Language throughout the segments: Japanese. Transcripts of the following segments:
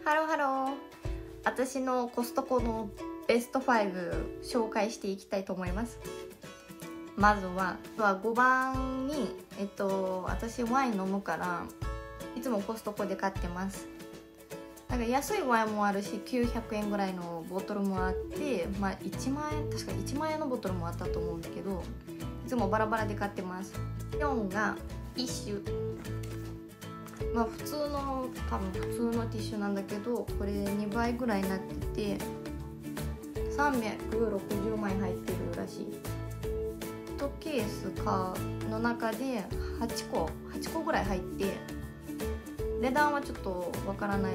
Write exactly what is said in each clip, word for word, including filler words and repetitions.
ハローハロー。私のコストコのベストファイブ紹介していきたいと思います。まずはごばんに、えっと、私ワイン飲むからいつもコストコで買ってます。なんか安いワインもあるしきゅうひゃくえんぐらいのボトルもあって、まあ、いちまんえん、確かいちまんえんのボトルもあったと思うんだけど、いつもバラバラで買ってます。よんがティッシュ、まあ普通の多分普通のティッシュなんだけど、これにばいぐらいになっててさんびゃくろくじゅうまい入ってるらしい。いちケースかの中ではちこはちこぐらい入って、値段はちょっとわからない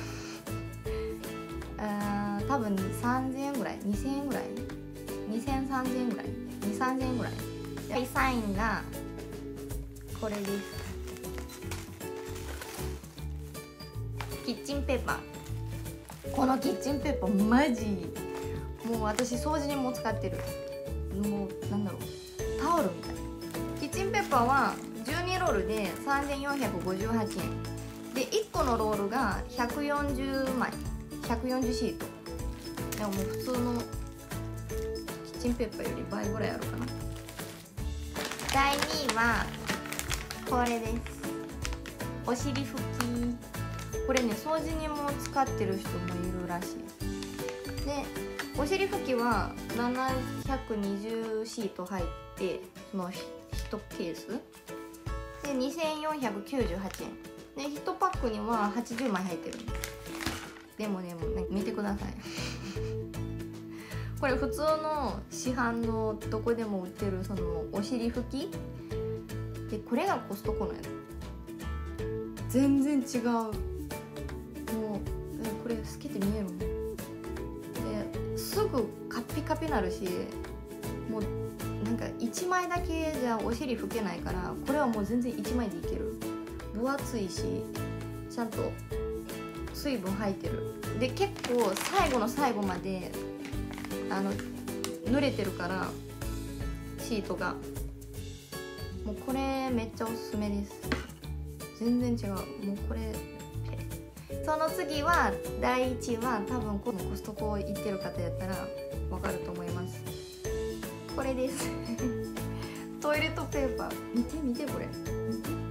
あ多分さんぜんえんぐらい、にせんえんぐらい、にせんさんぜんえんぐらい、にさんぜんえんぐらい。第さんいがこれです。キッチンペーパー。このキッチンペーパーマジもう私掃除にも使ってる。もうなんだろう、タオルみたいな。キッチンペーパーはじゅうにロールでさんぜんよんひゃくごじゅうはちえんで、いっこのロールがひゃくよんじゅうまい、ひゃくよんじゅうシート。でももう普通のキッチンペーパーより倍ぐらいあるかな。だいにいはこれです。お尻拭き。これね、掃除にも使ってる人もいるらしい。で、お尻拭きはななひゃくにじゅうシート入って、そのいちケースでにせんよんひゃくきゅうじゅうはちえんで、いちパックにははちじゅうまい入ってる。でもね、もうね見てくださいこれ普通の市販のどこでも売ってるそのお尻拭きで、これがコストコのやつ。全然違う。もうこれ透けて見えるもんですぐカッピカピなるし、もうなんかいちまいだけじゃお尻拭けないから、これはもう全然いちまいでいける。分厚いしちゃんと水分入ってる。で結構最後の最後まであの濡れてるからシートが。もうこれめっちゃおすすめです。全然違う。もうこれその次はだいいちは多分このコストコ行ってる方やったらわかると思います。これですトイレットペーパー。見て見て、これ見て。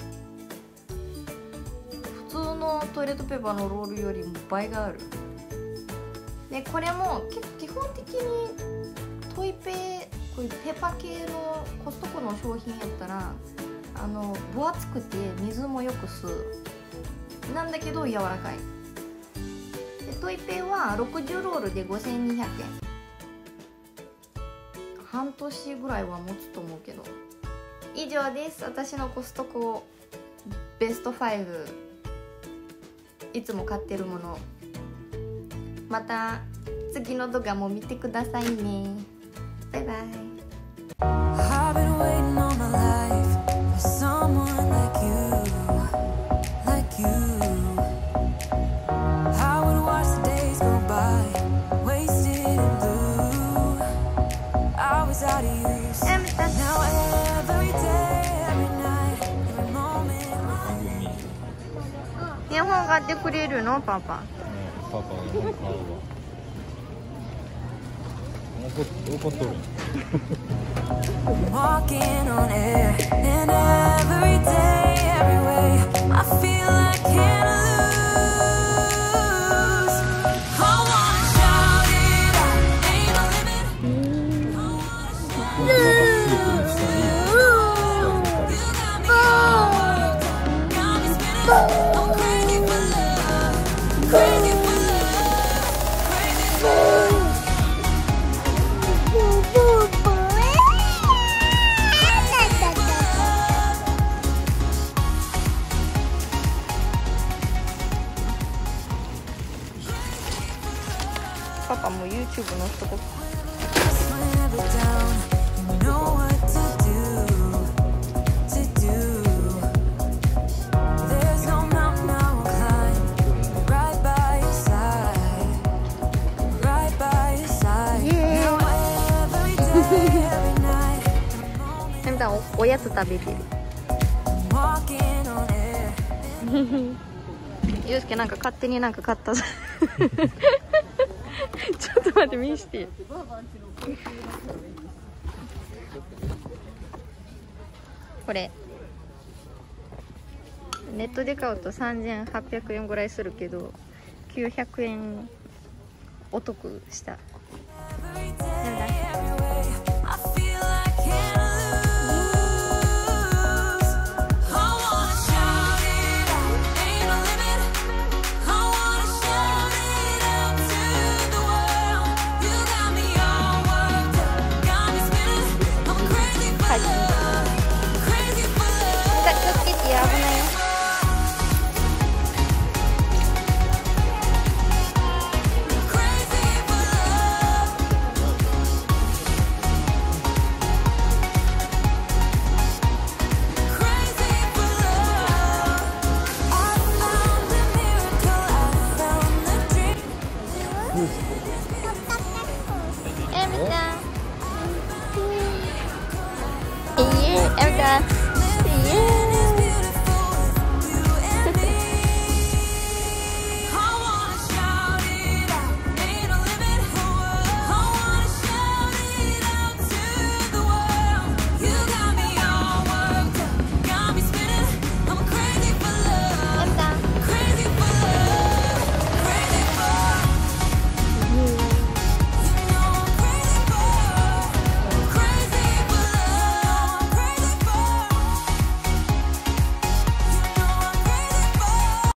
普通のトイレットペーパーのロールよりも倍がある。でこれも基本的にトイペ、こういうペーパー系のコストコの商品やったらあの分厚くて水もよく吸うなんだけど柔らかい。でトイペはろくじゅうロールでごせんにひゃくえん。半年ぐらいは持つと思うけど。以上です。私のコストコベストファイブ、いつも買ってるもの。また次の動画も見てくださいね。バイバイ。イヤホン買ってくれるのパパ？ パパが買うわ。怒っとる。 パパも YouTube の人こおやつ食べてるゆうすけなんか勝手になんか買ったぞちょっと待って見してこれネットで買うとさんぜんはっぴゃくえんぐらいするけどきゅうひゃくえんお得した。なんだ